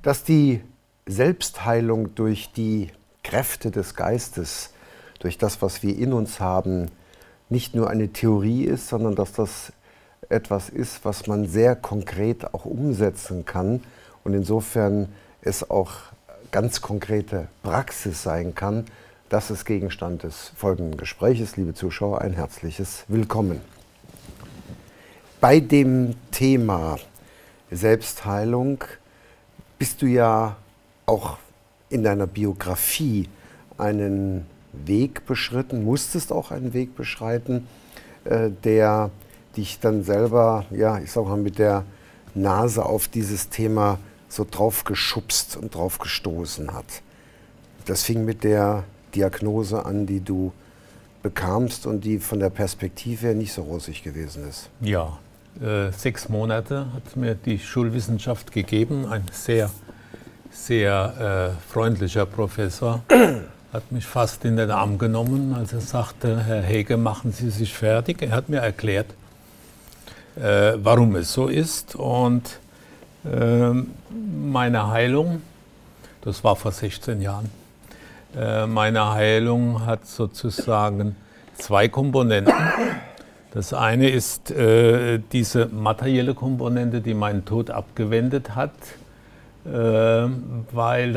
Dass die Selbstheilung durch die Kräfte des Geistes, durch das, was wir in uns haben, nicht nur eine Theorie ist, sondern dass das etwas ist, was man sehr konkret auch umsetzen kann und insofern es auch ganz konkrete Praxis sein kann, das ist Gegenstand des folgenden Gespräches. Liebe Zuschauer, ein herzliches Willkommen. Bei dem Thema Selbstheilung bist du ja auch in deiner Biografie einen Weg beschritten, musstest auch einen Weg beschreiten, der dich dann selber, ja, ich sag mal, mit der Nase auf dieses Thema so drauf geschubst und drauf gestoßen hat. Das fing mit der Diagnose an, die du bekamst und die von der Perspektive her nicht so rosig gewesen ist. Ja, 6 Monate hat mir die Schulwissenschaft gegeben. Ein sehr freundlicher Professor hat mich fast in den Arm genommen, als er sagte, Herr Hege, machen Sie sich fertig. Er hat mir erklärt, warum es so ist. Und meine Heilung, das war vor 16 Jahren, meine Heilung hat sozusagen 2 Komponenten. Das eine ist diese materielle Komponente, die meinen Tod abgewendet hat, weil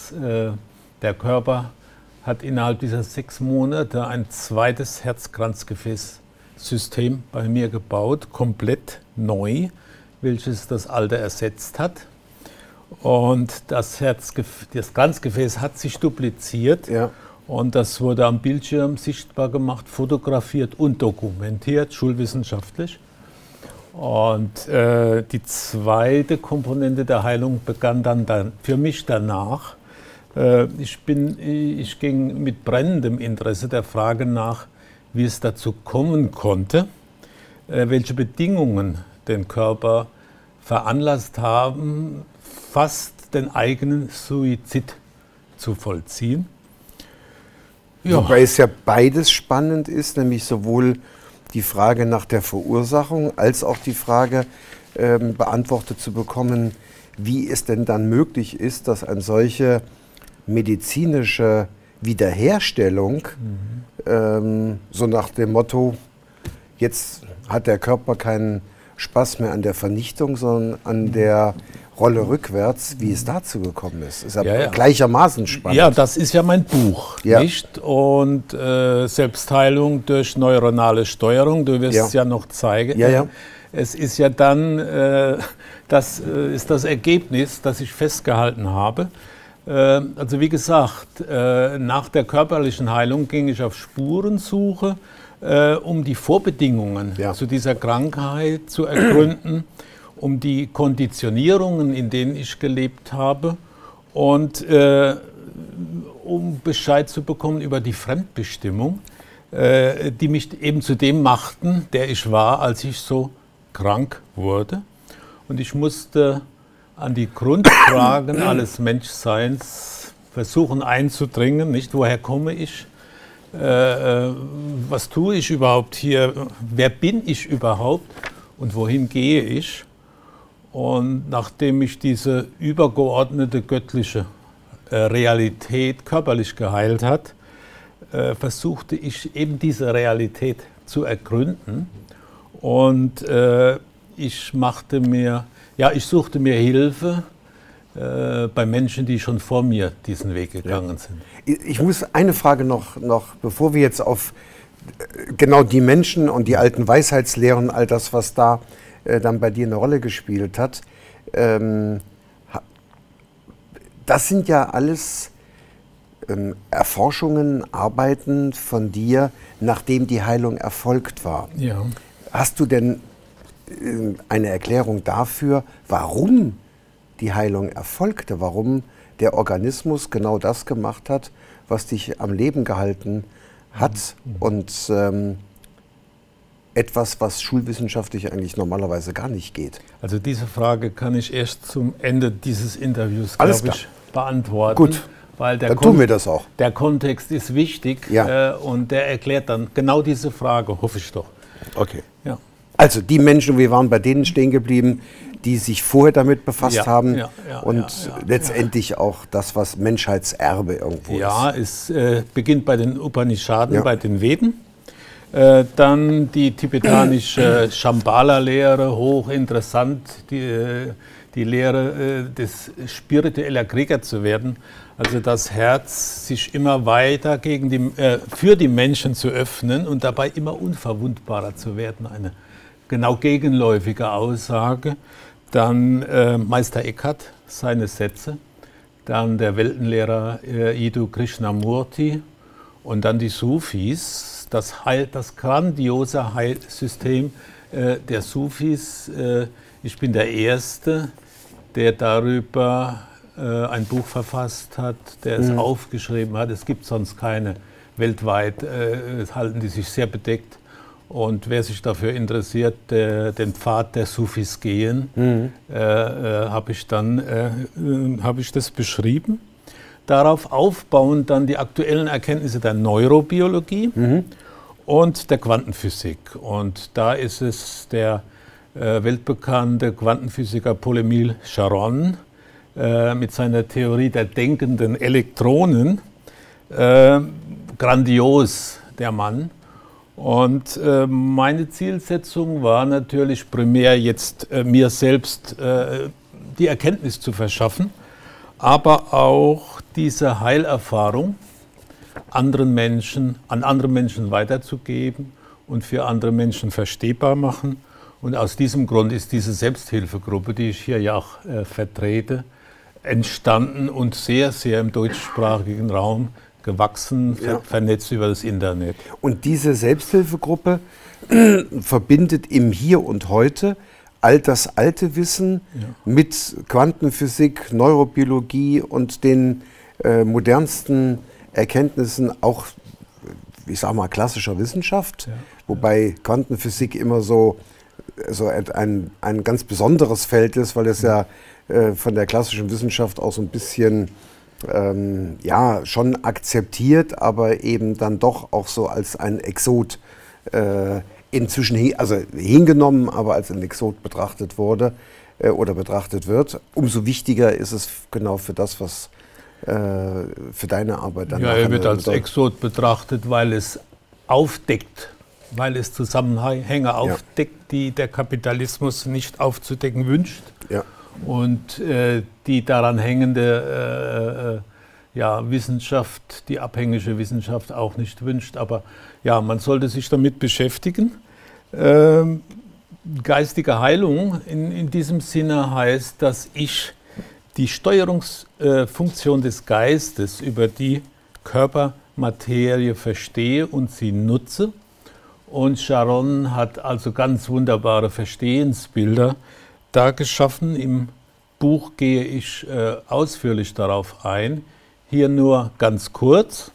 der Körper hat innerhalb dieser 6 Monate ein zweites Herzkranzgefäßsystem bei mir gebaut, komplett neu, welches das alte ersetzt hat. Und das Kranzgefäß hat sich dupliziert. Ja. Und das wurde am Bildschirm sichtbar gemacht, fotografiert und dokumentiert, schulwissenschaftlich. Und die zweite Komponente der Heilung begann dann für mich danach. Ich ging mit brennendem Interesse der Frage nach, wie es dazu kommen konnte, welche Bedingungen den Körper veranlasst haben, fast den eigenen Suizid zu vollziehen. Ja. Wobei es ja beides spannend ist, nämlich sowohl die Frage nach der Verursachung als auch die Frage beantwortet zu bekommen, wie es denn dann möglich ist, dass eine solche medizinische Wiederherstellung, so nach dem Motto, jetzt hat der Körper keinen Spaß mehr an der Vernichtung, sondern an der Rolle rückwärts, wie es dazu gekommen ist. Ist ja gleichermaßen spannend. Ja, das ist ja mein Buch, nicht? Und Selbstheilung durch neuronale Steuerung, du wirst es ja noch zeigen. Ja. Es ist ja dann, das ist das Ergebnis, das ich festgehalten habe. Also wie gesagt, nach der körperlichen Heilung ging ich auf Spurensuche, um die Vorbedingungen zu dieser Krankheit zu ergründen, um die Konditionierungen, in denen ich gelebt habe und um Bescheid zu bekommen über die Fremdbestimmung, die mich eben zu dem machten, der ich war, als ich so krank wurde. Und ich musste an die Grundfragen alles Menschseins versuchen einzudringen, nicht? Woher komme ich? Was tue ich überhaupt hier? Wer bin ich überhaupt? Und wohin gehe ich? Und nachdem ich diese übergeordnete göttliche Realität körperlich geheilt hat, versuchte ich eben diese Realität zu ergründen. Und ich suchte mir Hilfe bei Menschen, die schon vor mir diesen Weg gegangen sind. Ich muss eine Frage noch, bevor wir jetzt auf genau die Menschen und die alten Weisheitslehren, all das, was da dann bei dir eine Rolle gespielt hat, das sind ja alles Erforschungen, Arbeiten von dir, nachdem die Heilung erfolgt war. Ja. Hast du denn eine Erklärung dafür, warum die Heilung erfolgte, warum der Organismus genau das gemacht hat, was dich am Leben gehalten hat und etwas, was schulwissenschaftlich eigentlich normalerweise gar nicht geht? Also diese Frage kann ich erst zum Ende dieses Interviews, glaube ich, beantworten. Gut, weil dann tun wir das auch. Der Kontext ist wichtig und der erklärt dann genau diese Frage, hoffe ich doch. Okay. Ja. Also die Menschen, wir waren bei denen stehen geblieben, die sich vorher damit befasst haben und ja. letztendlich auch das, was Menschheitserbe irgendwo ist. Ja, es beginnt bei den Upanishaden, bei den Veden. Dann die tibetanische Shambhala-Lehre, hochinteressant, die Lehre des spiritueller Krieger zu werden, also das Herz sich immer weiter für die Menschen zu öffnen und dabei immer unverwundbarer zu werden, eine genau gegenläufige Aussage. Dann Meister Eckhart, seine Sätze, dann der Weltenlehrer Idhu Krishnamurti und dann die Sufis, das grandiose Heilsystem der Sufis. Ich bin der Erste, der darüber ein Buch verfasst hat, der es aufgeschrieben hat. Es gibt sonst keine weltweit, halten die sich sehr bedeckt. Und wer sich dafür interessiert, den Pfad der Sufis gehen, habe ich das beschrieben. Darauf aufbauend dann die aktuellen Erkenntnisse der Neurobiologie und der Quantenphysik. Und da ist es der weltbekannte Quantenphysiker Paul-Émile Charon mit seiner Theorie der denkenden Elektronen. Grandios, der Mann. Und meine Zielsetzung war natürlich primär jetzt mir selbst die Erkenntnis zu verschaffen, aber auch diese Heilerfahrung an andere Menschen weiterzugeben und für andere Menschen verstehbar machen. Und aus diesem Grund ist diese Selbsthilfegruppe, die ich hier ja auch vertrete, entstanden und sehr, sehr im deutschsprachigen Raum gewachsen, vernetzt über das Internet. Und diese Selbsthilfegruppe verbindet im Hier und Heute all das alte Wissen mit Quantenphysik, Neurobiologie und den modernsten Erkenntnissen auch, ich sag mal, klassischer Wissenschaft, wobei Quantenphysik immer so ein ganz besonderes Feld ist, weil es ja von der klassischen Wissenschaft auch so ein bisschen schon akzeptiert, aber eben dann doch auch so als ein Exot inzwischen hingenommen, aber als ein Exot betrachtet wurde oder betrachtet wird. Umso wichtiger ist es genau für das, was für deine Arbeit dann. Ja, er wird als Exot betrachtet, weil es aufdeckt, weil es Zusammenhänge aufdeckt, die der Kapitalismus nicht aufzudecken wünscht. Ja. Und die daran hängende Wissenschaft, die abhängige Wissenschaft auch nicht wünscht. Aber ja, man sollte sich damit beschäftigen. Geistige Heilung in diesem Sinne heißt, dass ich die Steuerungsfunktion des Geistes über die Körpermaterie verstehe und sie nutze. Und Charon hat also ganz wunderbare Verstehensbilder da geschaffen. Im Buch gehe ich ausführlich darauf ein. Hier nur ganz kurz.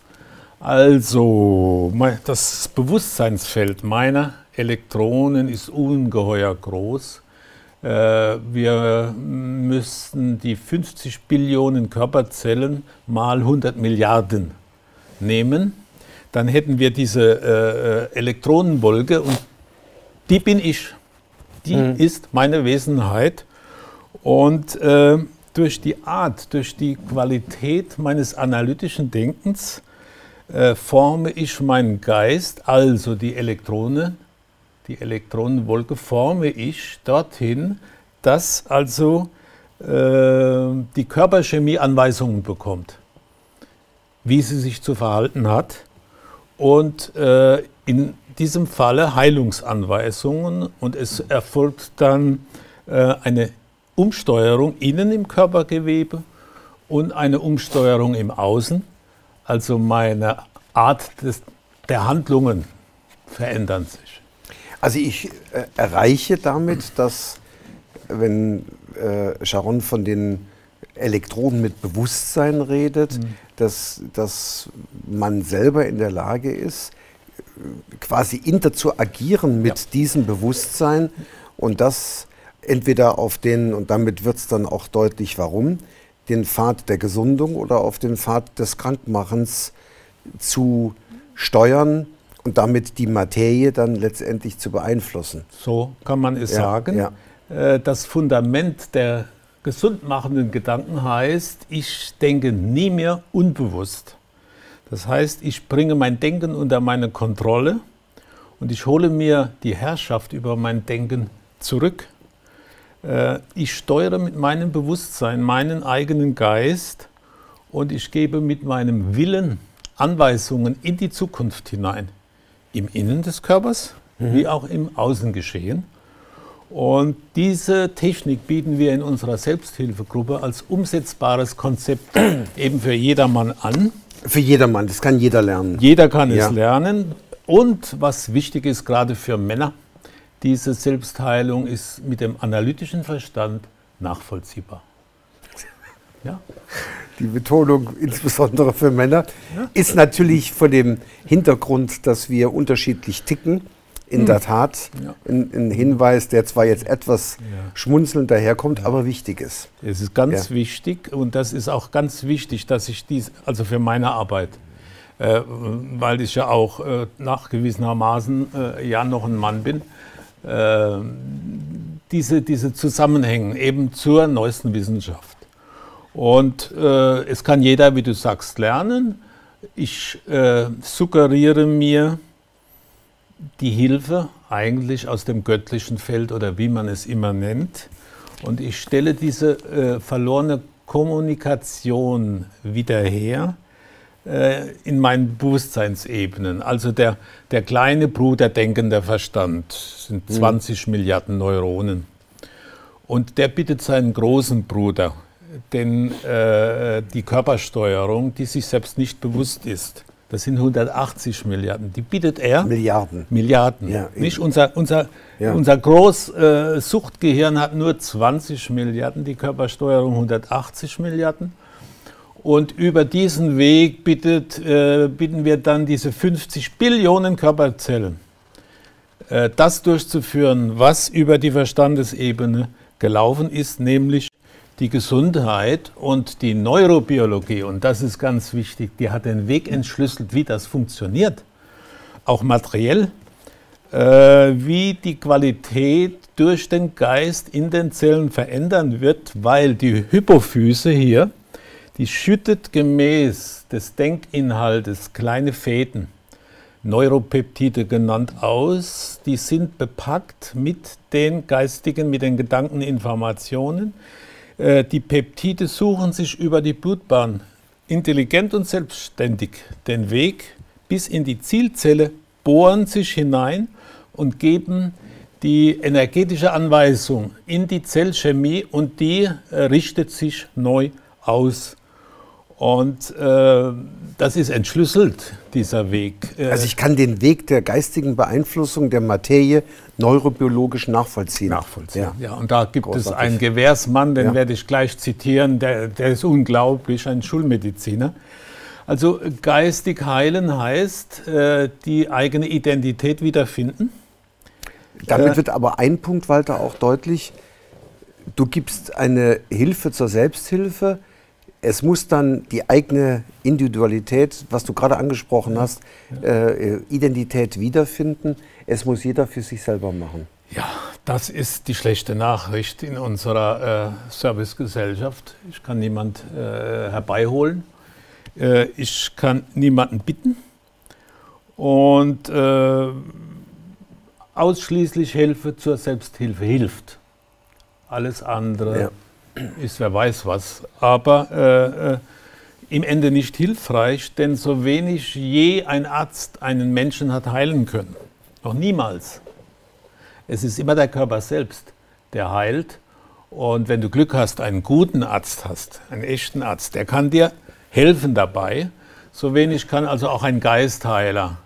Also, das Bewusstseinsfeld meiner Elektronen ist ungeheuer groß. Wir müssten die 50 Billionen Körperzellen mal 100 Milliarden nehmen. Dann hätten wir diese Elektronenwolke und die bin ich. Die ist meine Wesenheit. Und durch die Art, durch die Qualität meines analytischen Denkens forme ich meinen Geist, also die Elektronenwolke forme ich dorthin, dass also die Körperchemie Anweisungen bekommt, wie sie sich zu verhalten hat. Und in diesem Falle Heilungsanweisungen und es erfolgt dann eine Umsteuerung innen im Körpergewebe und eine Umsteuerung im Außen. Also meine Art der Handlungen verändern sich. Also ich erreiche damit, dass, wenn Charon von den Elektronen mit Bewusstsein redet, dass man selber in der Lage ist, quasi interagieren mit diesem Bewusstsein und das entweder auf den, und damit wird es dann auch deutlich, warum, den Pfad der Gesundung oder auf den Pfad des Krankmachens zu steuern und damit die Materie dann letztendlich zu beeinflussen. So kann man es sagen. Ja. das Fundament der gesund machenden Gedanken heißt, ich denke nie mehr unbewusst. Das heißt, ich bringe mein Denken unter meine Kontrolle und ich hole mir die Herrschaft über mein Denken zurück. Ich steuere mit meinem Bewusstsein meinen eigenen Geist und ich gebe mit meinem Willen Anweisungen in die Zukunft hinein. Im Innen des Körpers, wie auch im Außengeschehen. Und diese Technik bieten wir in unserer Selbsthilfegruppe als umsetzbares Konzept eben für jedermann an. Für jedermann, das kann jeder lernen. Jeder kann es lernen. Und was wichtig ist, gerade für Männer, diese Selbstheilung ist mit dem analytischen Verstand nachvollziehbar. Ja. Die Betonung, insbesondere für Männer, ist natürlich vor dem Hintergrund, dass wir unterschiedlich ticken, in der Tat ein Hinweis, der zwar jetzt etwas schmunzelnd daherkommt, aber wichtig ist. Es ist ganz wichtig und das ist auch ganz wichtig, dass ich dies, also für meine Arbeit, weil ich ja auch nachgewiesenermaßen ja noch ein Mann bin, diese Zusammenhänge eben zur neuesten Wissenschaft. Und es kann jeder, wie du sagst, lernen. Ich suggeriere mir die Hilfe eigentlich aus dem göttlichen Feld oder wie man es immer nennt. Und ich stelle diese verlorene Kommunikation wieder her in meinen Bewusstseinsebenen. Also der kleine Bruder denkender Verstand sind 20 Milliarden Neuronen. Und der bittet seinen großen Bruder, denn die Körpersteuerung, die sich selbst nicht bewusst ist, das sind 180 Milliarden, die bittet er. Milliarden. Ja, nicht unser Suchtgehirn hat nur 20 Milliarden, die Körpersteuerung 180 Milliarden. Und über diesen Weg bitten wir dann diese 50 Billionen Körperzellen, das durchzuführen, was über die Verstandesebene gelaufen ist, nämlich die Gesundheit und die Neurobiologie. Und das ist ganz wichtig, die hat den Weg entschlüsselt, wie das funktioniert, auch materiell, wie die Qualität durch den Geist in den Zellen verändern wird, weil die Hypophyse hier, die schüttet gemäß des Denkinhaltes kleine Fäden, Neuropeptide genannt, aus. Die sind bepackt mit den geistigen, mit den Gedankeninformationen. Die Peptide suchen sich über die Blutbahn intelligent und selbstständig den Weg bis in die Zielzelle, bohren sich hinein und geben die energetische Anweisung in die Zellchemie und die richtet sich neu aus. Und das ist entschlüsselt, dieser Weg. Also ich kann den Weg der geistigen Beeinflussung der Materie neurobiologisch nachvollziehen. Ja, und da gibt es einen Gewährsmann, den werde ich gleich zitieren, der ist unglaublich, ein Schulmediziner. Also geistig heilen heißt, die eigene Identität wiederfinden. Damit wird aber ein Punkt, Walter, auch deutlich. Du gibst eine Hilfe zur Selbsthilfe. Es muss dann die eigene Individualität, was du gerade angesprochen hast, Identität wiederfinden. Es muss jeder für sich selber machen. Ja, das ist die schlechte Nachricht in unserer Servicegesellschaft. Ich kann niemand herbeiholen. Ich kann niemanden bitten. Und ausschließlich Hilfe zur Selbsthilfe hilft. Alles andere ist wer weiß was, aber im Ende nicht hilfreich, denn so wenig je ein Arzt einen Menschen hat heilen können. Noch niemals. Es ist immer der Körper selbst, der heilt. Und wenn du Glück hast, einen guten Arzt hast, einen echten Arzt, der kann dir helfen dabei. So wenig kann also auch ein Geistheiler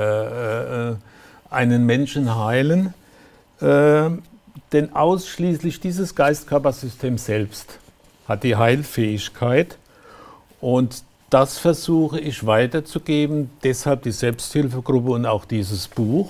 einen Menschen heilen. Denn ausschließlich dieses Geist-Körper-System selbst hat die Heilfähigkeit und das versuche ich weiterzugeben, deshalb die Selbsthilfegruppe und auch dieses Buch,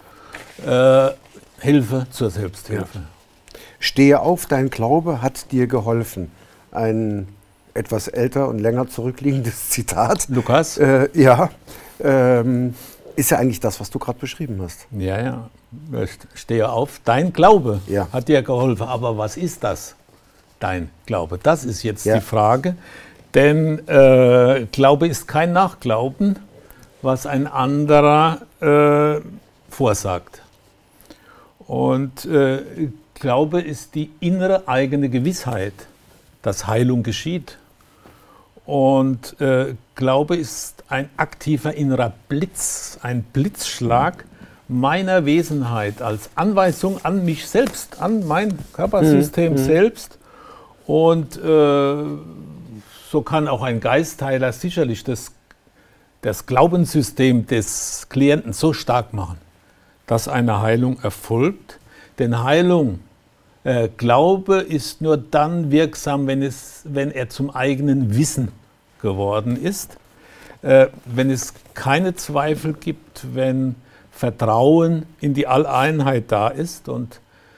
Hilfe zur Selbsthilfe. Ja. Stehe auf, dein Glaube hat dir geholfen. Ein etwas älter und länger zurückliegendes Zitat. Lukas? Ist ja eigentlich das, was du gerade beschrieben hast. Ja, stehe auf, dein Glaube Ja. hat dir geholfen. Aber was ist das, dein Glaube? Das ist jetzt Ja. die Frage. Denn Glaube ist kein Nachglauben, was ein anderer vorsagt. Und Glaube ist die innere eigene Gewissheit, dass Heilung geschieht. Und Glaube ist ein aktiver innerer Blitz, ein Blitzschlag meiner Wesenheit als Anweisung an mich selbst, an mein Körpersystem selbst. Und so kann auch ein Geistheiler sicherlich das Glaubenssystem des Klienten so stark machen, dass eine Heilung erfolgt. Denn Glaube ist nur dann wirksam, wenn er zum eigenen Wissen geworden ist, wenn es keine Zweifel gibt, wenn Vertrauen in die Alleinheit da ist und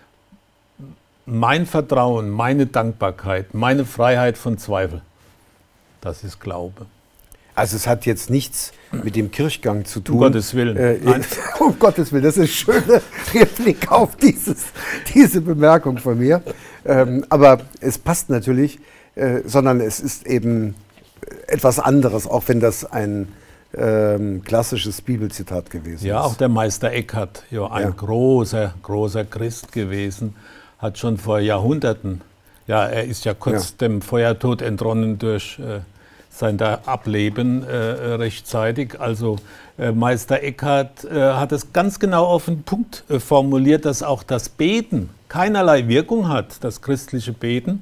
mein Vertrauen, meine Dankbarkeit, meine Freiheit von Zweifel, das ist Glaube. Also es hat jetzt nichts mit dem Kirchgang zu tun. Um Gottes Willen. Um Gottes Willen, das ist ein schöner Replik auf diese Bemerkung von mir. Aber es passt natürlich, sondern es ist eben etwas anderes, auch wenn das ein klassisches Bibelzitat gewesen ist. Ja, auch der Meister Eckhart, ja, ein großer Christ gewesen, hat schon vor Jahrhunderten, ja, er ist ja kurz dem Feuertod entronnen durch sein Ableben rechtzeitig. Also Meister Eckhart hat es ganz genau auf den Punkt formuliert, dass auch das Beten keinerlei Wirkung hat, das christliche Beten,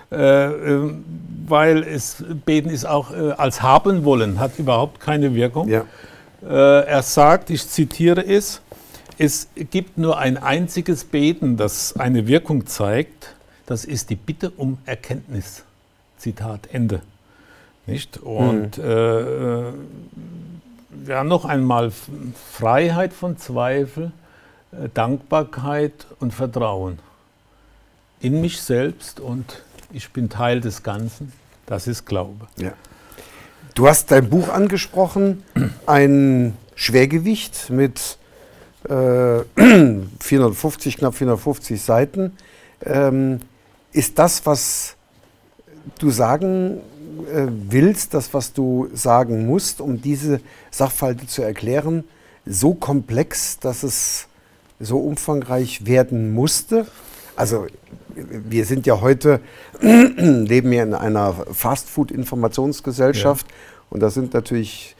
weil Beten ist auch als haben wollen, hat überhaupt keine Wirkung. Ja. Er sagt, ich zitiere es gibt nur ein einziges Beten, das eine Wirkung zeigt, das ist die Bitte um Erkenntnis. Zitat Ende. Nicht? Und ja, noch einmal Freiheit von Zweifel, Dankbarkeit und Vertrauen in mich selbst und ich bin Teil des Ganzen, das ist Glaube. Ja. Du hast dein Buch angesprochen, ein Schwergewicht mit 450, knapp 450 Seiten. Ist das, was du sagen willst, das, was du sagen musst, um diese Sachverhalte zu erklären, so komplex, dass es so umfangreich werden musste? Also wir sind ja heute, leben ja in einer Fastfood-Informationsgesellschaft und da sind natürlich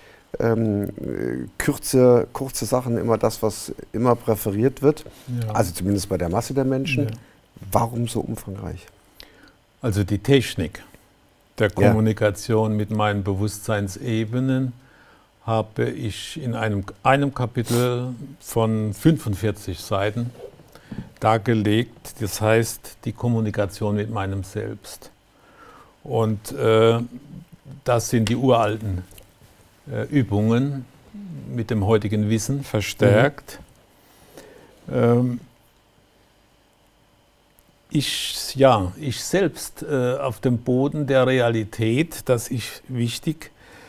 kurze Sachen immer das, was immer präferiert wird, also zumindest bei der Masse der Menschen. Warum so umfangreich? Also die Technik der Kommunikation mit meinen Bewusstseinsebenen habe ich in einem Kapitel von 45 Seiten dargelegt, das heißt die Kommunikation mit meinem Selbst. Und das sind die uralten Übungen mit dem heutigen Wissen verstärkt. Ich selbst auf dem Boden der Realität, das ist wichtig,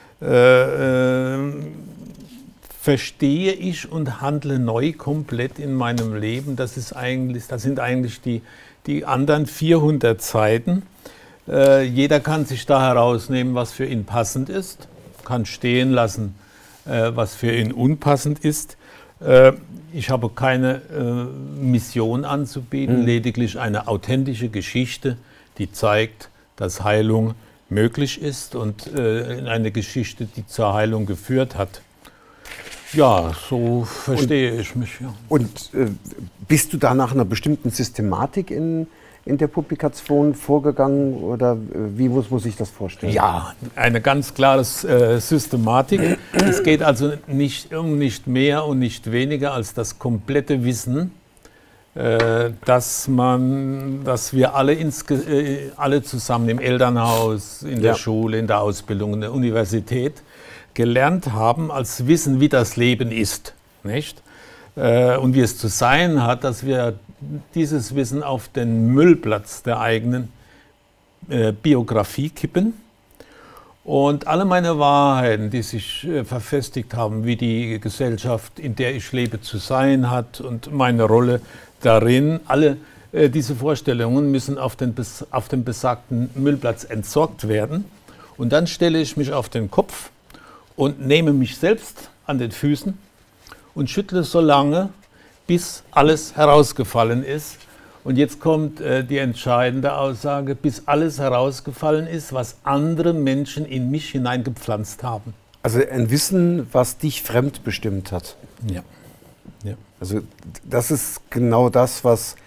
verstehe ich und handle neu komplett in meinem Leben. Das sind eigentlich die anderen 400 Seiten. Jeder kann sich da herausnehmen, was für ihn passend ist, kann stehen lassen, was für ihn unpassend ist. Ich habe keine Mission anzubieten, lediglich eine authentische Geschichte, die zeigt, dass Heilung möglich ist und eine Geschichte, die zur Heilung geführt hat. Ja, so verstehe ich mich. Ja. Und bist du da nach einer bestimmten Systematik in der Publikation vorgegangen oder wie muss ich das vorstellen? Ja, eine ganz klare Systematik. Es geht also nicht mehr und nicht weniger als das komplette Wissen, dass wir alle zusammen im Elternhaus, in der Schule, in der Ausbildung, in der Universität gelernt haben, als Wissen, wie das Leben ist, nicht? Und wie es zu sein hat, dass wir dieses Wissen auf den Müllplatz der eigenen Biografie kippen Und alle meine Wahrheiten, die sich verfestigt haben, wie die Gesellschaft, in der ich lebe, zu sein hat und meine Rolle darin, alle diese Vorstellungen müssen auf den besagten Müllplatz entsorgt werden. Und dann stelle ich mich auf den Kopf und nehme mich selbst an den Füßen und schüttle so lange, bis alles herausgefallen ist. Und jetzt kommt die entscheidende Aussage, bis alles herausgefallen ist, was andere Menschen in mich hineingepflanzt haben. Also ein Wissen, was dich fremdbestimmt hat. Ja. Ja. Also das ist genau das, was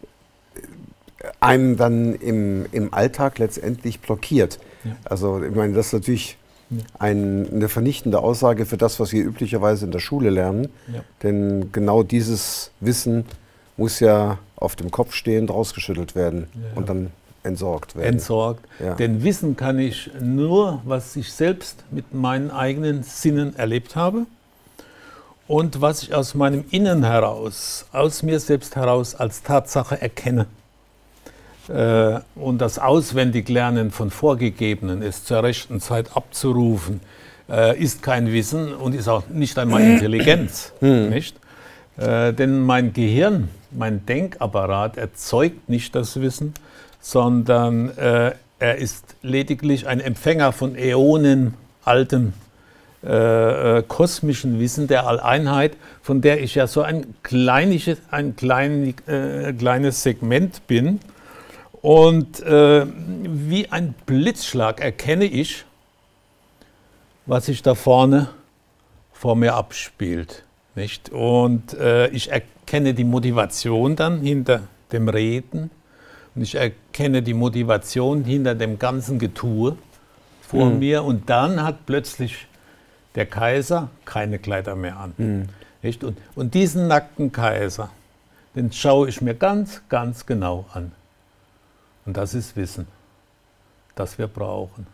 einem dann im Alltag letztendlich blockiert. Ja. Also ich meine, das ist natürlich eine vernichtende Aussage für das, was wir üblicherweise in der Schule lernen. Ja. Denn genau dieses Wissen muss ja auf dem Kopf stehend rausgeschüttelt werden und dann entsorgt werden. Entsorgt. Ja. Denn wissen kann ich nur, was ich selbst mit meinen eigenen Sinnen erlebt habe und was ich aus meinem Innen heraus, aus mir selbst heraus als Tatsache erkenne. Und das Auswendiglernen von Vorgegebenen, es zur rechten Zeit abzurufen, ist kein Wissen und ist auch nicht einmal Intelligenz. Nicht? Denn mein Gehirn, mein Denkapparat erzeugt nicht das Wissen, sondern er ist lediglich ein Empfänger von Äonen altem kosmischen Wissen der Alleinheit, von der ich ja so ein kleines Segment bin. Und wie ein Blitzschlag erkenne ich, was sich da vorne vor mir abspielt. Nicht? Und ich erkenne die Motivation dann hinter dem Reden und ich erkenne die Motivation hinter dem ganzen Getue vor mir und dann hat plötzlich der Kaiser keine Kleider mehr an. Nicht? Und diesen nackten Kaiser, den schaue ich mir ganz, ganz genau an. Und das ist Wissen, das wir brauchen.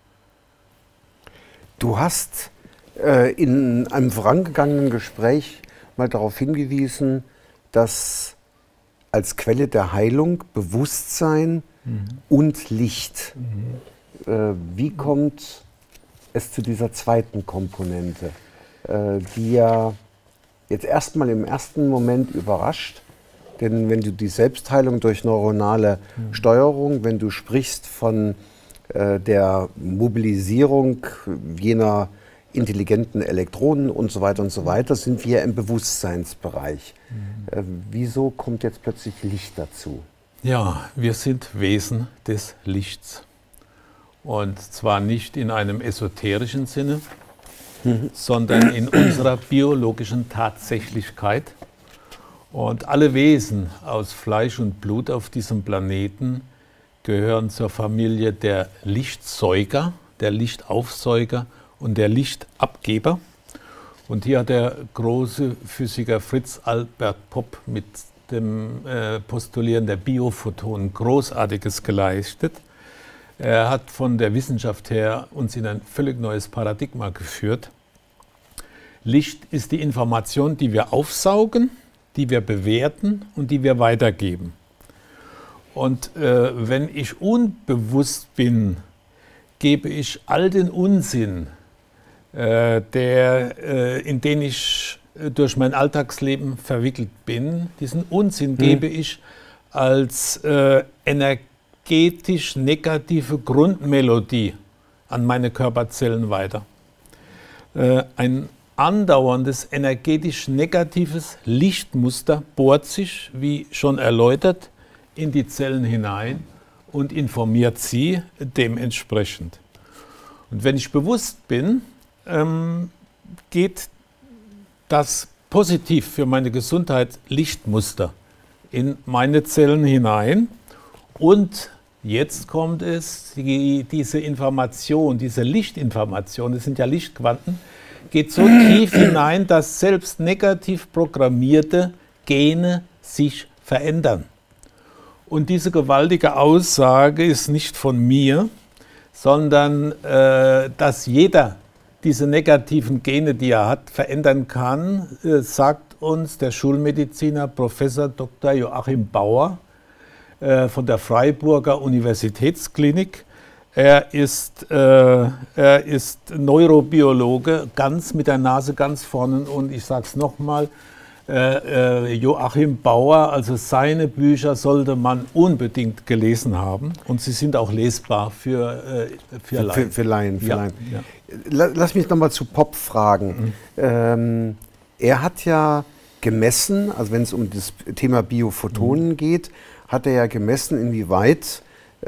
Du hast in einem vorangegangenen Gespräch mal darauf hingewiesen, dass als Quelle der Heilung Bewusstsein und Licht. Wie kommt es zu dieser zweiten Komponente, die ja jetzt erstmal im ersten Moment überrascht? Denn wenn du die Selbstheilung durch neuronale Steuerung, wenn du sprichst von der Mobilisierung jener intelligenten Elektronen und so weiter, sind wir im Bewusstseinsbereich. Wieso kommt jetzt plötzlich Licht dazu? Ja, wir sind Wesen des Lichts. Und zwar nicht in einem esoterischen Sinne, sondern in unserer biologischen Tatsächlichkeit. Und alle Wesen aus Fleisch und Blut auf diesem Planeten gehören zur Familie der Lichtseuger, der Lichtaufsauger und der Lichtabgeber. Und hier hat der große Physiker Fritz Albert Popp mit dem Postulieren der Biophotonen Großartiges geleistet. Er hat von der Wissenschaft her uns in ein völlig neues Paradigma geführt. Licht ist die Information, die wir aufsaugen, die wir bewerten und die wir weitergeben. Und wenn ich unbewusst bin, gebe ich all den Unsinn, in den ich durch mein Alltagsleben verwickelt bin, diesen Unsinn gebe ich als energetisch negative Grundmelodie an meine Körperzellen weiter. Ein andauerndes energetisch negatives Lichtmuster bohrt sich, wie schon erläutert, in die Zellen hinein und informiert sie dementsprechend. Und wenn ich bewusst bin, geht das positiv für meine Gesundheit Lichtmuster in meine Zellen hinein. Und jetzt kommt es, diese Information, diese Lichtinformation, das sind ja Lichtquanten, geht so tief hinein, dass selbst negativ programmierte Gene sich verändern. Und diese gewaltige Aussage ist nicht von mir, sondern dass jeder diese negativen Gene, die er hat, verändern kann, sagt uns der Schulmediziner Professor Dr. Joachim Bauer von der Freiburger Universitätsklinik. Er ist Neurobiologe, ganz mit der Nase ganz vorne, und ich sage es nochmal, Joachim Bauer, also seine Bücher sollte man unbedingt gelesen haben, und sie sind auch lesbar für Laien. Für Laien. Für Ja, Laien. ja. Lass mich nochmal zu Popp fragen. Er hat ja gemessen, also wenn es um das Thema Biophotonen geht, hat er ja gemessen, inwieweit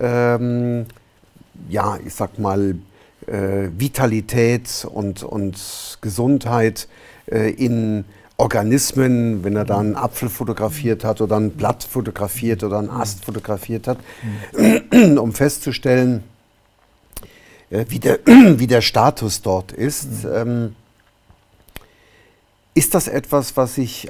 ja, ich sag mal, Vitalität und Gesundheit in Organismen, wenn er da einen Apfel fotografiert hat oder ein Blatt fotografiert oder einen Ast fotografiert hat, um festzustellen, wie der Status dort ist. Ist das etwas, was sich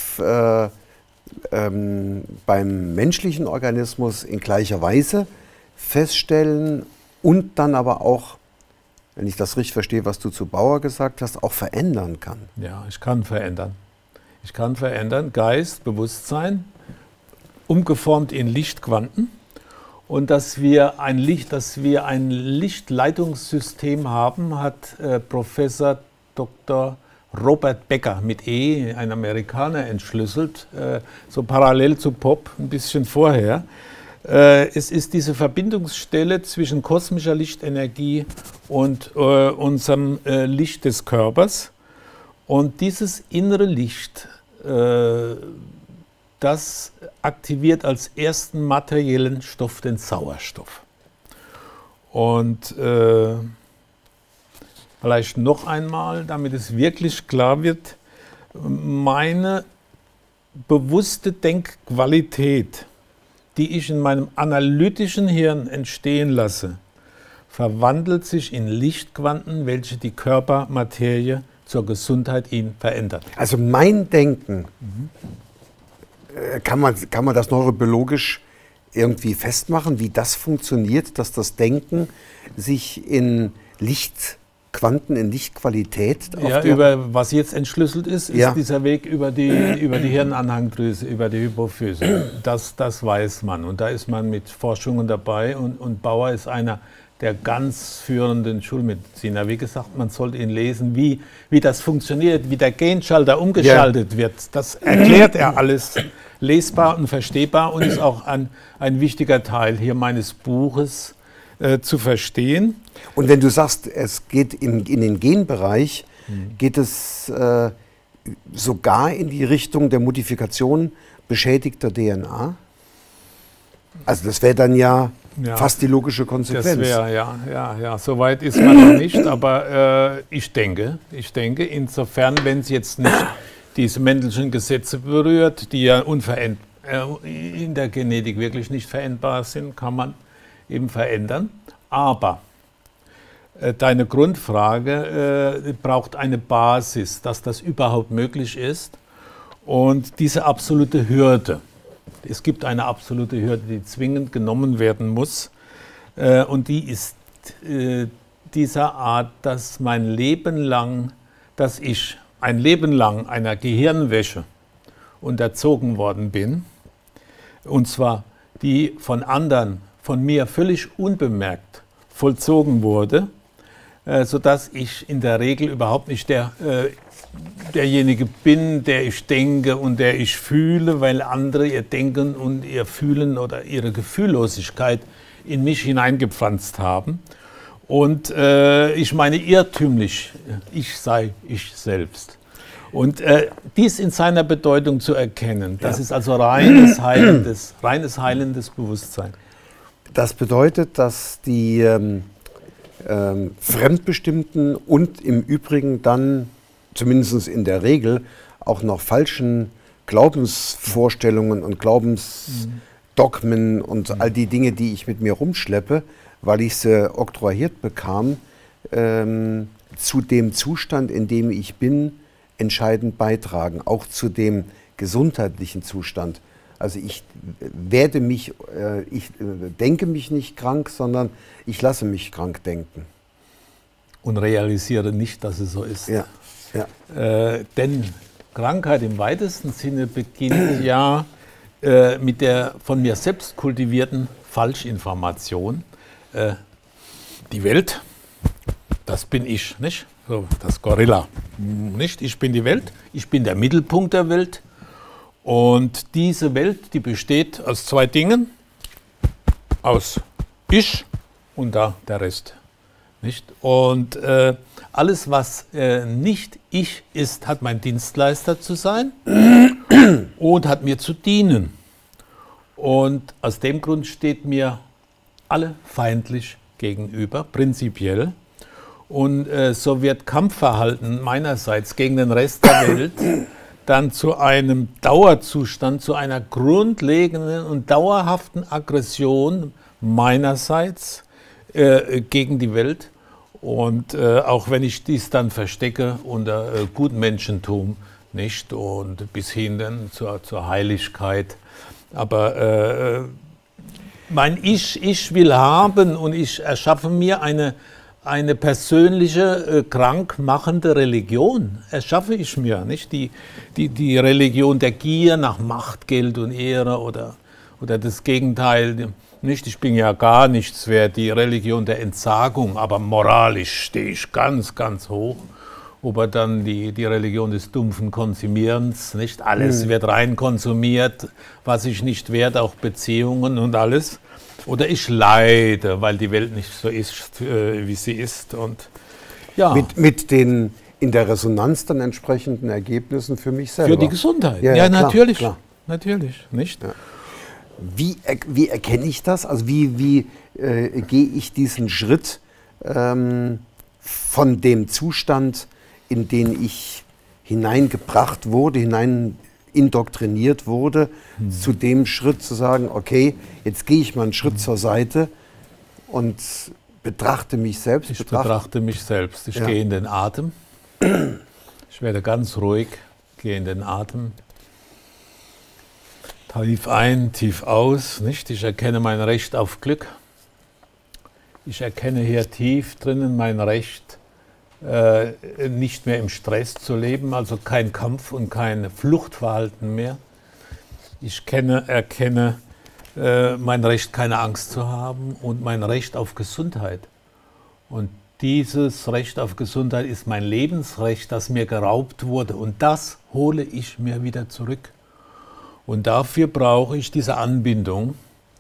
beim menschlichen Organismus in gleicher Weise feststellen und dann aber auch, wenn ich das richtig verstehe, was du zu Bauer gesagt hast, auch verändern kann? Ja, ich kann verändern. Ich kann verändern, Geist, Bewusstsein, umgeformt in Lichtquanten, und dass wir ein Lichtleitungssystem haben, hat Professor Dr. Robert Becker mit E, ein Amerikaner, entschlüsselt, so parallel zu Popp, ein bisschen vorher. Es ist diese Verbindungsstelle zwischen kosmischer Lichtenergie und unserem Licht des Körpers. Und dieses innere Licht, das aktiviert als ersten materiellen Stoff den Sauerstoff. Und vielleicht noch einmal, damit es wirklich klar wird, meine bewusste Denkqualität, die ich in meinem analytischen Hirn entstehen lasse, verwandelt sich in Lichtquanten, welche die Körpermaterie zur Gesundheit ihn verändert. Also mein Denken, kann man das neurobiologisch irgendwie festmachen, wie das funktioniert, dass das Denken sich in Lichtquanten, in Lichtqualität... Was jetzt entschlüsselt ist, ist dieser Weg über die Hirnanhangdrüse, über die Hypophyse. Das weiß man, und da ist man mit Forschungen dabei, und Bauer ist einer der ganz führenden Schulmediziner. Wie gesagt, man sollte ihn lesen, wie das funktioniert, wie der Genschalter umgeschaltet wird. Das erklärt er alles lesbar und verstehbar, und ist auch ein wichtiger Teil hier meines Buches zu verstehen. Und wenn du sagst, es geht in den Genbereich, geht es sogar in die Richtung der Modifikation beschädigter DNA? Also das wäre dann ja fast die logische Konsequenz. Das wäre, ja. So weit ist man noch nicht, aber ich denke, insofern, wenn es jetzt nicht diese Mendelschen Gesetze berührt, die ja in der Genetik wirklich nicht veränderbar sind, kann man eben verändern. Aber deine Grundfrage braucht eine Basis, dass das überhaupt möglich ist, und diese absolute Hürde. Es gibt eine absolute Hürde, die zwingend genommen werden muss, und die ist dieser Art, dass ein Leben lang einer Gehirnwäsche unterzogen worden bin, und zwar die von anderen, von mir völlig unbemerkt vollzogen wurde, sodass ich in der Regel überhaupt nicht derjenige bin, der ich denke und der ich fühle, weil andere ihr Denken und ihr Fühlen oder ihre Gefühllosigkeit in mich hineingepflanzt haben. Und ich meine irrtümlich, ich sei ich selbst. Und dies in seiner Bedeutung zu erkennen, das ist also reines heilendes Bewusstsein. Das bedeutet, dass die fremdbestimmten und im Übrigen dann, zumindest in der Regel, auch noch falschen Glaubensvorstellungen und Glaubensdogmen und all die Dinge, die ich mit mir rumschleppe, weil ich sie oktroyiert bekam, zu dem Zustand, in dem ich bin, entscheidend beitragen, auch zu dem gesundheitlichen Zustand. Also ich denke mich nicht krank, sondern ich lasse mich krank denken. Und realisiere nicht, dass es so ist. Ja. Denn Krankheit im weitesten Sinne beginnt ja mit der von mir selbst kultivierten Falschinformation. die Welt, das bin ich, nicht? So, das Gorilla, nicht? Ich bin die Welt, ich bin der Mittelpunkt der Welt. Und diese Welt, die besteht aus zwei Dingen, aus ich und da der Rest. Nicht? Und alles, was nicht ich ist, hat mein Dienstleister zu sein und hat mir zu dienen. Und aus dem Grund steht mir alle feindlich gegenüber, prinzipiell. Und so wird Kampfverhalten meinerseits gegen den Rest der Welt dann zu einem Dauerzustand, zu einer grundlegenden und dauerhaften Aggression meinerseits gegen die Welt. Und auch wenn ich dies dann verstecke unter Gutmenschentum, nicht, und bis hin dann zur Heiligkeit. Aber mein Ich will haben und ich erschaffe mir eine persönliche, krankmachende Religion, erschaffe ich mir, nicht? Die Religion der Gier nach Macht, Geld und Ehre oder das Gegenteil, nicht? Ich bin ja gar nichts wert, die Religion der Entsagung, aber moralisch stehe ich ganz, ganz hoch. Oder dann die Religion des dumpfen Konsumierens, nicht? Alles wird rein konsumiert, was ich nicht wert, auch Beziehungen und alles. Oder ich leide, weil die Welt nicht so ist, wie sie ist. Und, ja. Mit den in der Resonanz dann entsprechenden Ergebnissen für mich selber. Für die Gesundheit, ja, klar, natürlich. Klar. Natürlich, nicht? Ja. Wie erkenne ich das? Also wie gehe ich diesen Schritt von dem Zustand, in den ich hineingebracht wurde, indoktriniert wurde, zu dem Schritt zu sagen, okay, jetzt gehe ich mal einen Schritt zur Seite und betrachte mich selbst. Ich betrachte mich selbst. Ich gehe in den Atem. Ich werde ganz ruhig, gehe in den Atem. Tief ein, tief aus. Nicht? Ich erkenne mein Recht auf Glück. Ich erkenne hier tief drinnen mein Recht, nicht mehr im Stress zu leben, also kein Kampf und kein Fluchtverhalten mehr. Ich erkenne mein Recht, keine Angst zu haben und mein Recht auf Gesundheit. Und dieses Recht auf Gesundheit ist mein Lebensrecht, das mir geraubt wurde. Und das hole ich mir wieder zurück. Und dafür brauche ich diese Anbindung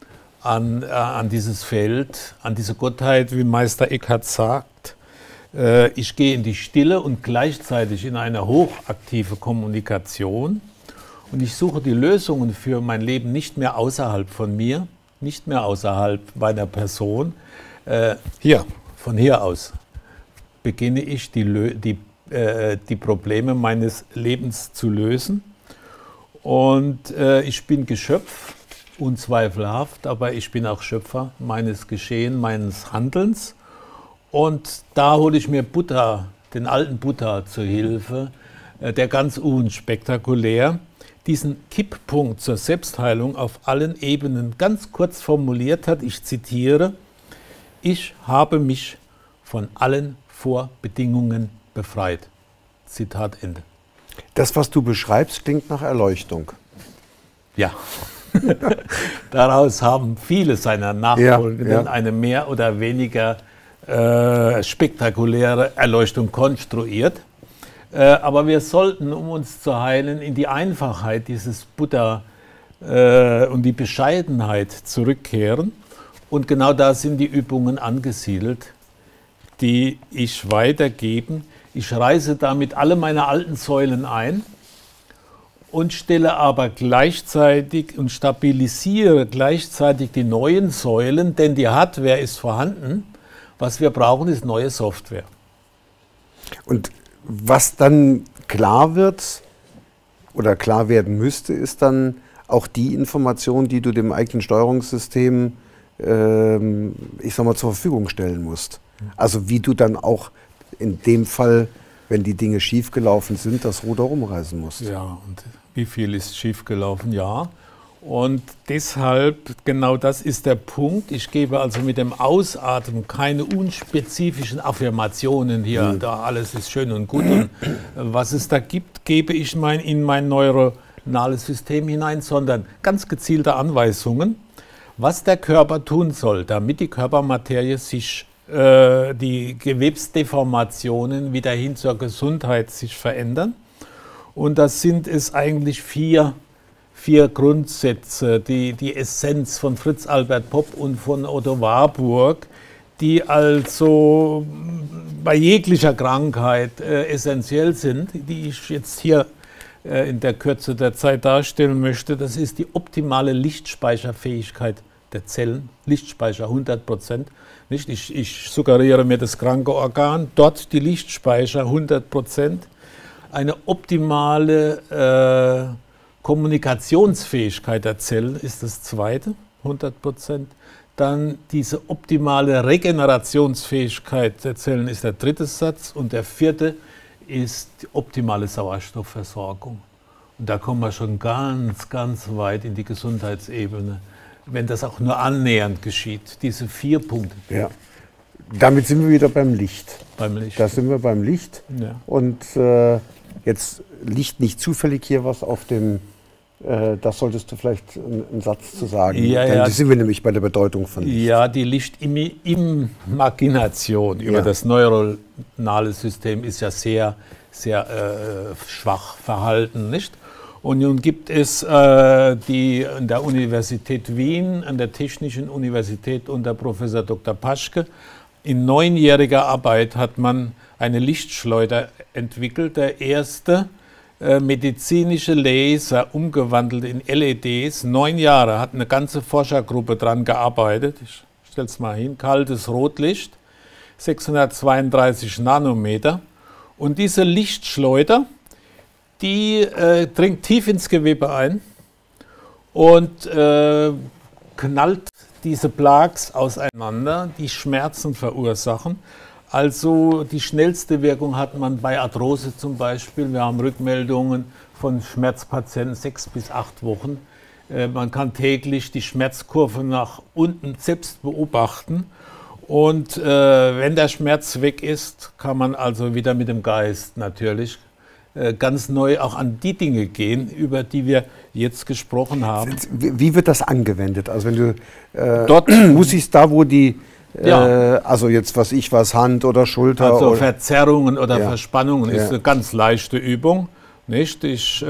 an dieses Feld, an diese Gottheit, wie Meister Eckhart sagt. Ich gehe in die Stille und gleichzeitig in eine hochaktive Kommunikation. Und ich suche die Lösungen für mein Leben nicht mehr außerhalb von mir, nicht mehr außerhalb meiner Person. Von hier aus beginne ich die Probleme meines Lebens zu lösen. Und ich bin Geschöpf, unzweifelhaft, aber ich bin auch Schöpfer meines Geschehens, meines Handelns. Und da hole ich mir Buddha, den alten Buddha zur Hilfe, der ganz unspektakulär diesen Kipppunkt zur Selbstheilung auf allen Ebenen ganz kurz formuliert hat. Ich zitiere: Ich habe mich von allen Vorbedingungen befreit. Zitat Ende. Das, was du beschreibst, klingt nach Erleuchtung. Ja. Daraus haben viele seiner Nachfolgenden eine mehr oder weniger spektakuläre Erleuchtung konstruiert. Aber wir sollten, um uns zu heilen, in die Einfachheit dieses Buddha und die Bescheidenheit zurückkehren. Und genau da sind die Übungen angesiedelt, die ich weitergebe. Ich reiße damit alle meine alten Säulen ein und stelle aber gleichzeitig und stabilisiere gleichzeitig die neuen Säulen, denn die Hardware ist vorhanden. Was wir brauchen, ist neue Software. Und was dann klar wird oder klar werden müsste, ist dann auch die Information, die du dem eigenen Steuerungssystem, ich sag mal, zur Verfügung stellen musst. Also wie du dann auch in dem Fall, wenn die Dinge schiefgelaufen sind, das Ruder rumreißen musst. Ja, und wie viel ist schiefgelaufen? Ja. Und deshalb, genau das ist der Punkt. Ich gebe also mit dem Ausatmen keine unspezifischen Affirmationen hier, da alles ist schön und gut. Und was es da gibt, gebe ich in mein neuronales System hinein, sondern ganz gezielte Anweisungen, was der Körper tun soll, damit die Körpermaterie sich die Gewebsdeformationen wieder hin zur Gesundheit sich verändern. Und das sind es eigentlich vier Grundsätze, die Essenz von Fritz Albert Popp und von Otto Warburg, die also bei jeglicher Krankheit essentiell sind, die ich jetzt hier in der Kürze der Zeit darstellen möchte. Das ist die optimale Lichtspeicherfähigkeit der Zellen, Lichtspeicher 100%. Nicht? Ich suggeriere mir das kranke Organ, dort die Lichtspeicher 100%. Eine optimale Kommunikationsfähigkeit der Zellen ist das zweite, 100%. Dann diese optimale Regenerationsfähigkeit der Zellen ist der dritte Satz. Und der vierte ist die optimale Sauerstoffversorgung. Und da kommen wir schon ganz, ganz weit in die Gesundheitsebene, wenn das auch nur annähernd geschieht. Diese 4 Punkte. Ja. Damit sind wir wieder beim Licht. Beim Licht. Da sind wir beim Licht. Ja. Und jetzt liegt nicht zufällig hier was auf dem, das solltest du vielleicht einen Satz zu sagen. Ja, Dann ja. sind wir nämlich bei der Bedeutung von Licht. Ja, die Lichtimagination über das neuronale System ist ja sehr, sehr schwach verhalten, nicht? Und nun gibt es an der Universität Wien, an der Technischen Universität unter Professor Dr. Paschke, in 9-jähriger Arbeit hat man eine Lichtschleuder entwickelt, der erste medizinische Laser umgewandelt in LEDs. 9 Jahre hat eine ganze Forschergruppe dran gearbeitet. Ich stelle es mal hin, kaltes Rotlicht, 632 Nanometer. Und diese Lichtschleuder, die dringt tief ins Gewebe ein und knallt diese Plaques auseinander, die Schmerzen verursachen. Also die schnellste Wirkung hat man bei Arthrose zum Beispiel. Wir haben Rückmeldungen von Schmerzpatienten 6 bis 8 Wochen. Man kann täglich die Schmerzkurve nach unten selbst beobachten. Und wenn der Schmerz weg ist, kann man also wieder mit dem Geist natürlich ganz neu auch an die Dinge gehen, über die wir jetzt gesprochen haben. Wie wird das angewendet? Also wenn du dort muss ich da, wo die also jetzt was Hand oder Schulter. Also oder Verzerrungen oder Verspannungen ist eine ganz leichte Übung. Nicht? Ich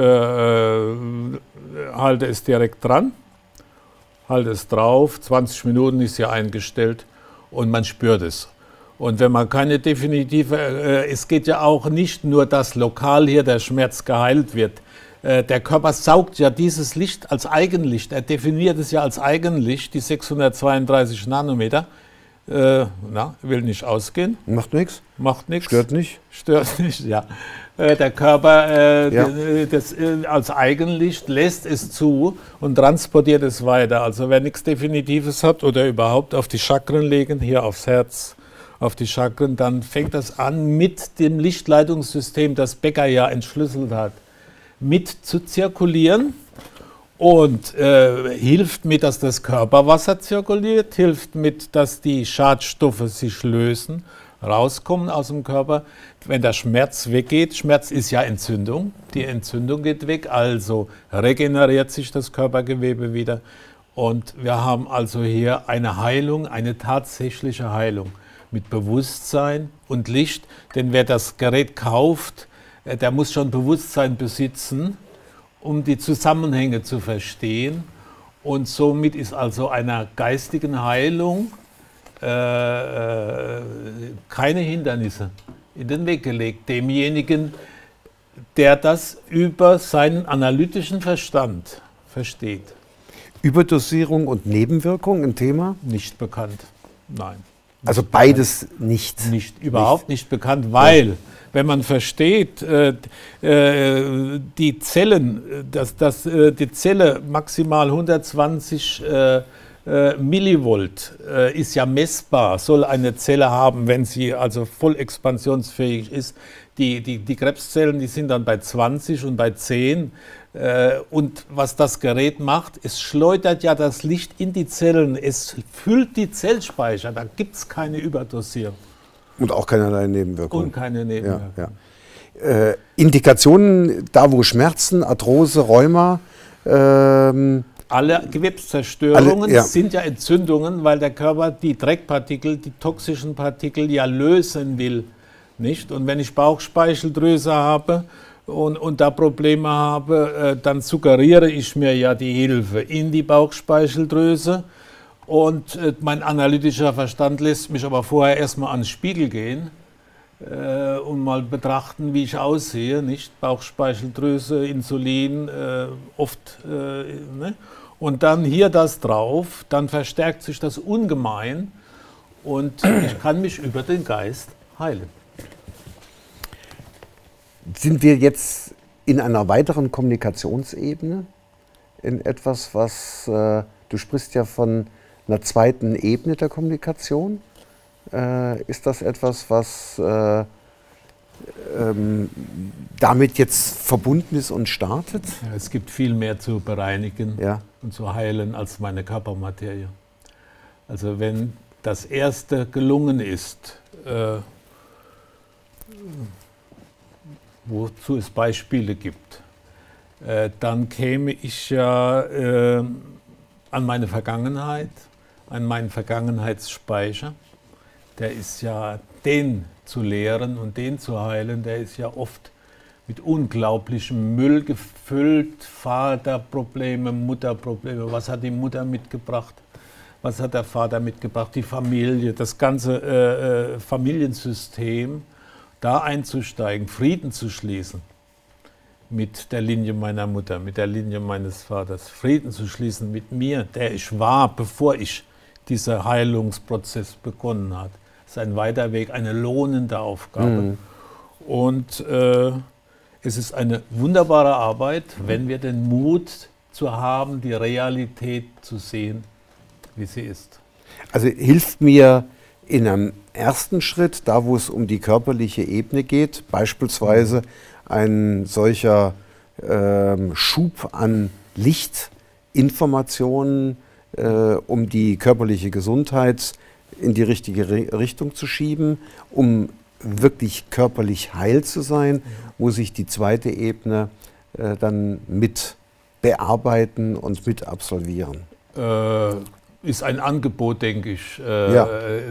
halte es direkt dran, halte es drauf, 20 Minuten ist hier eingestellt und man spürt es. Und wenn man keine definitive, es geht ja auch nicht nur, dass lokal hier der Schmerz geheilt wird. Der Körper saugt ja dieses Licht als Eigenlicht, er definiert es ja als Eigenlicht, die 632 Nanometer. Will nicht ausgehen. Macht nichts? Macht nichts. Stört nicht? Stört nicht, ja. Der Körper das als Eigenlicht lässt es zu und transportiert es weiter. Also wer nichts Definitives hat oder überhaupt auf die Chakren legen, hier aufs Herz, auf die Chakren, dann fängt das an mit dem Lichtleitungssystem, das Becker ja entschlüsselt hat, mit zu zirkulieren. Und hilft mit, dass das Körperwasser zirkuliert, hilft mit, dass die Schadstoffe sich lösen, rauskommen aus dem Körper. Wenn der Schmerz weggeht, Schmerz ist ja Entzündung, die Entzündung geht weg, also regeneriert sich das Körpergewebe wieder. Und wir haben also hier eine Heilung, eine tatsächliche Heilung mit Bewusstsein und Licht. Denn wer das Gerät kauft, der muss schon Bewusstsein besitzen, um die Zusammenhänge zu verstehen. Und somit ist also einer geistigen Heilung keine Hindernisse in den Weg gelegt. Demjenigen, der das über seinen analytischen Verstand versteht. Überdosierung und Nebenwirkung ein Thema? Nicht bekannt, nein. Also beides nicht? Überhaupt nicht bekannt, weil... Wenn man versteht, die Zellen, dass die Zelle maximal 120 Millivolt ist ja messbar, soll eine Zelle haben, wenn sie also voll expansionsfähig ist. Die Krebszellen, die sind dann bei 20 und bei 10. Und was das Gerät macht, es schleudert ja das Licht in die Zellen, es füllt die Zellspeicher, da gibt es keine Überdosierung. Und auch keinerlei Nebenwirkungen. Und keine Nebenwirkungen. Ja, ja. Indikationen, da wo Schmerzen, Arthrose, Rheuma Alle Gewebszerstörungen ja. sind ja Entzündungen, weil der Körper die Dreckpartikel, die toxischen Partikel ja lösen will. Nicht? Und wenn ich Bauchspeicheldrüse habe und da Probleme habe, dann suggeriere ich mir ja die Hilfe in die Bauchspeicheldrüse. Und mein analytischer Verstand lässt mich aber vorher erstmal an den Spiegel gehen und mal betrachten, wie ich aussehe. Nicht? Bauchspeicheldrüse, Insulin, oft. Ne? Und dann hier das drauf, dann verstärkt sich das ungemein und ich kann mich über den Geist heilen. Sind wir jetzt in einer weiteren Kommunikationsebene? In etwas, was, du sprichst ja von einer zweiten Ebene der Kommunikation. Ist das etwas, was damit jetzt verbunden ist und startet? Ja, es gibt viel mehr zu bereinigen Ja. und zu heilen als meine Körpermaterie. Also wenn das Erste gelungen ist, wozu es Beispiele gibt, dann käme ich ja an meine Vergangenheit, an meinen Vergangenheitsspeicher. Der ist ja, den zu lehren und den zu heilen, der ist ja oft mit unglaublichem Müll gefüllt. Vaterprobleme, Mutterprobleme. Was hat die Mutter mitgebracht? Was hat der Vater mitgebracht? Die Familie, das ganze Familiensystem, da einzusteigen, Frieden zu schließen mit der Linie meiner Mutter, mit der Linie meines Vaters, Frieden zu schließen mit mir, der ich war, bevor ich dieser Heilungsprozess begonnen hat. Das ist ein weiter Weg, eine lohnende Aufgabe. Und es ist eine wunderbare Arbeit, wenn wir den Mut zu haben, die Realität zu sehen, wie sie ist. Also hilft mir in einem ersten Schritt, da wo es um die körperliche Ebene geht, beispielsweise ein solcher Schub an Lichtinformationen, um die körperliche Gesundheit in die richtige Richtung zu schieben, um wirklich körperlich heil zu sein, muss ich die zweite Ebene dann mit bearbeiten und mit absolvieren. Ist ein Angebot, denke ich. Ja.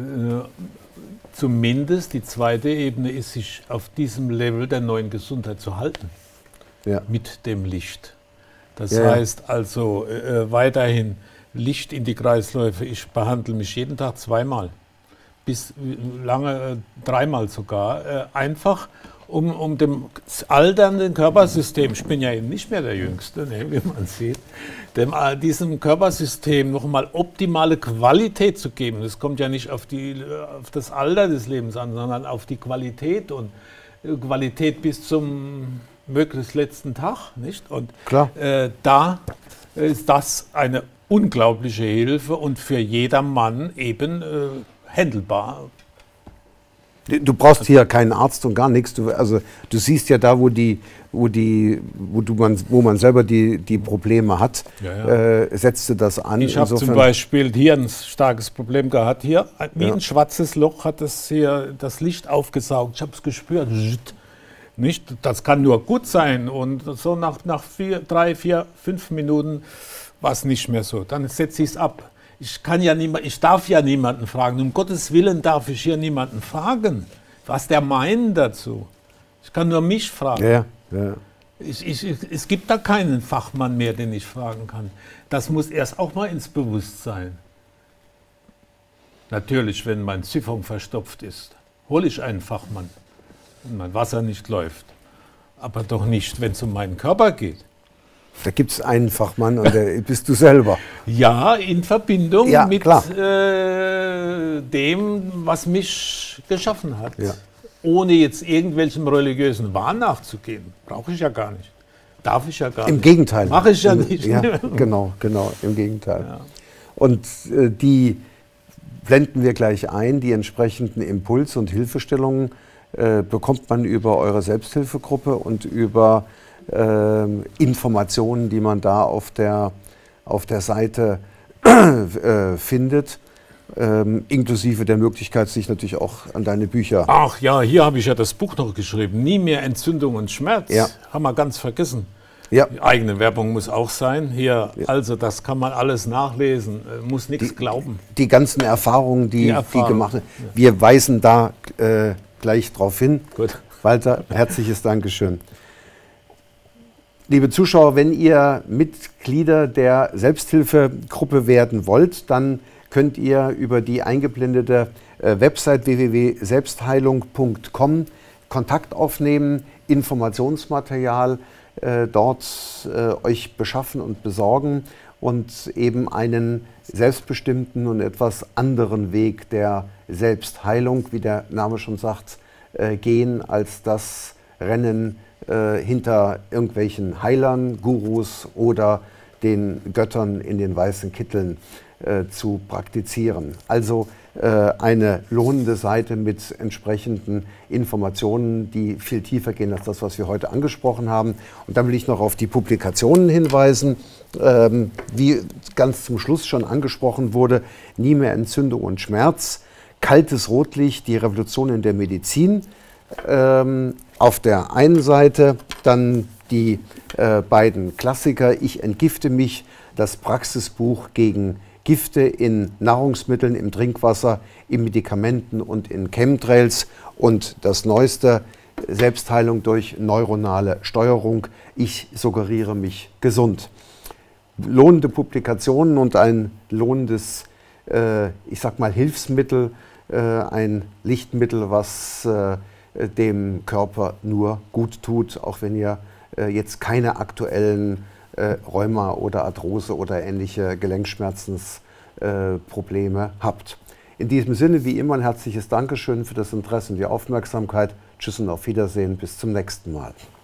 Zumindest die zweite Ebene ist, sich auf diesem Level der neuen Gesundheit zu halten. Ja. Mit dem Licht. Das Ja. heißt also weiterhin Licht in die Kreisläufe. Ich behandle mich jeden Tag zweimal, bis lange dreimal sogar. Einfach um dem alternden Körpersystem, ich bin ja eben nicht mehr der Jüngste, ne, wie man sieht, diesem Körpersystem nochmal optimale Qualität zu geben. Das kommt ja nicht auf das Alter des Lebens an, sondern auf die Qualität und Qualität bis zum möglichst letzten Tag. Nicht? Und Klar. Da ist das eine unglaubliche Hilfe und für jedermann eben handelbar. Du brauchst hier keinen Arzt und gar nichts. Du siehst ja da, wo man selber die Probleme hat, setzt du das an. Ich habe zum Beispiel hier ein starkes Problem gehabt. Hier, wie ein schwarzes Loch hat es hier das Licht aufgesaugt. Ich habe es gespürt. Nicht? Das kann nur gut sein. Und so nach 3, 4, 5 Minuten war es nicht mehr so. Dann setze ich es ab. Ich darf ja niemanden fragen. Um Gottes Willen darf ich hier niemanden fragen, was der meint dazu. Ich kann nur mich fragen. Ja, ja. Es gibt da keinen Fachmann mehr, den ich fragen kann. Das muss erst auch mal ins Bewusstsein. Natürlich, wenn mein Siphon verstopft ist, hole ich einen Fachmann, wenn mein Wasser nicht läuft. Aber doch nicht, wenn es um meinen Körper geht. Da gibt es einen Fachmann und der bist du selber. Ja, in Verbindung mit dem, was mich geschaffen hat. Ja. Ohne jetzt irgendwelchem religiösen Wahn nachzugehen. Brauche ich ja gar nicht. Darf ich ja gar nicht. Im Gegenteil. Mache ich ja nicht. Ja, genau, im Gegenteil. Ja. Und die blenden wir gleich ein, die entsprechenden Impulse und Hilfestellungen bekommt man über eure Selbsthilfegruppe und über Informationen, die man da auf der Seite findet, inklusive der Möglichkeit, sich natürlich auch an deine Bücher... Ach ja, hier habe ich ja das Buch noch geschrieben, Nie mehr Entzündung und Schmerz, ja. Haben wir ganz vergessen. Ja. Die eigene Werbung muss auch sein. Hier, also das kann man alles nachlesen, muss nichts glauben. Die ganzen Erfahrungen, die gemacht sind, wir weisen da gleich drauf hin. Gut. Walter, herzliches Dankeschön. Liebe Zuschauer, wenn ihr Mitglieder der Selbsthilfegruppe werden wollt, dann könnt ihr über die eingeblendete Website www.selbstheilung.com Kontakt aufnehmen, Informationsmaterial dort euch beschaffen und besorgen und eben einen selbstbestimmten und etwas anderen Weg der Selbstheilung, wie der Name schon sagt, gehen als das Rennen hinter irgendwelchen Heilern, Gurus oder den Göttern in den weißen Kitteln zu praktizieren. Also eine lohnende Seite mit entsprechenden Informationen, die viel tiefer gehen als das, was wir heute angesprochen haben. Und dann will ich noch auf die Publikationen hinweisen. Wie ganz zum Schluss schon angesprochen wurde, Nie mehr Entzündung und Schmerz, Kaltes Rotlicht, die Revolution in der Medizin. Auf der einen Seite dann die beiden Klassiker, Ich entgifte mich, das Praxisbuch gegen Gifte in Nahrungsmitteln, im Trinkwasser, in Medikamenten und in Chemtrails und das Neueste, Selbstheilung durch neuronale Steuerung, Ich suggeriere mich gesund. Lohnende Publikationen und ein lohnendes, ich sag mal, Hilfsmittel, ein Lichtmittel, was dem Körper nur gut tut, auch wenn ihr jetzt keine aktuellen Rheuma oder Arthrose oder ähnliche Gelenkschmerzensprobleme habt. In diesem Sinne, wie immer, ein herzliches Dankeschön für das Interesse und die Aufmerksamkeit. Tschüss und auf Wiedersehen. Bis zum nächsten Mal.